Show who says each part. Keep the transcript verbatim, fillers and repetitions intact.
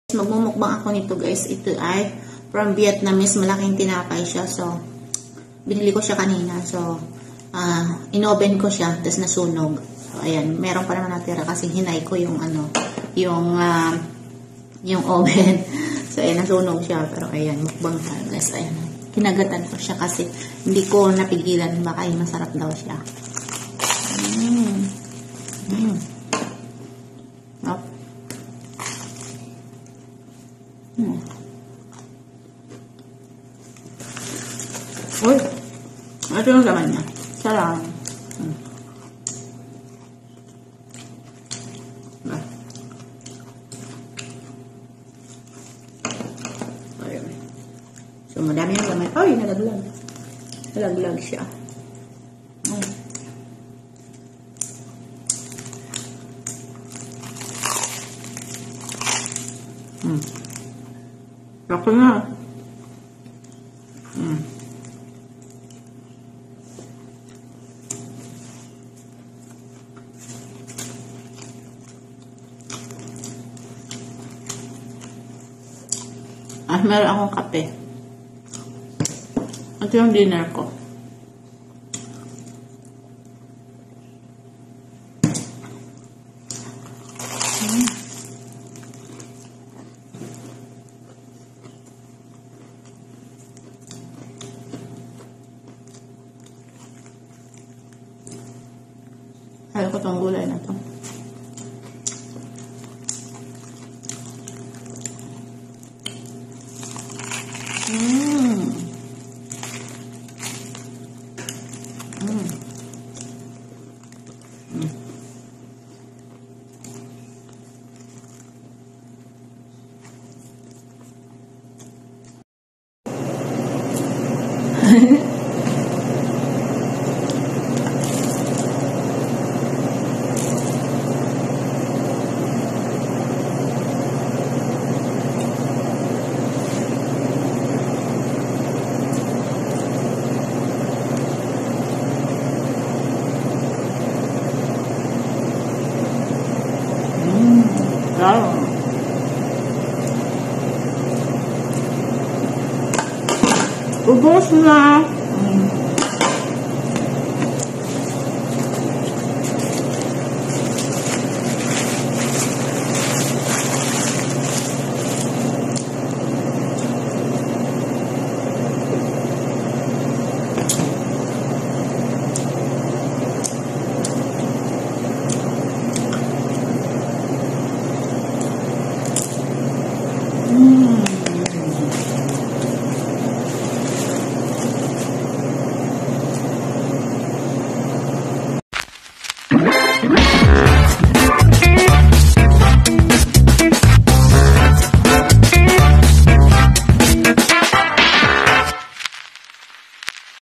Speaker 1: Magmumukbang ako nito guys. Ito ay from Vietnamese. Malaking tinapay siya. So, binili ko siya kanina. So, uh, inoven ko siya. Tapos nasunog. So, ayan. Meron pa naman natira kasi hinay ko yung ano, yung, uh, yung oven. So, ayan. Nasunog siya. Pero ayan. Mukbang tayo guys. Ayan. Kinagatan ko siya kasi hindi ko napigilan. Baka yung masarap daw siya. Mmm. Mmm. Oh. Hmm. Uy, ito yung laman niya. Sarap. Hmm. Ayun. So, madami yung laman. Ay, nalaglag. Nalaglag siya. Hmm. Hmm. Ako na. Hmm. Ah, meron akong kape. Ito yung dinner ko. Hmm. Ayaw ko itong gulay na ito. Mmm. Mmm. Mmm. Wow. Ubos na.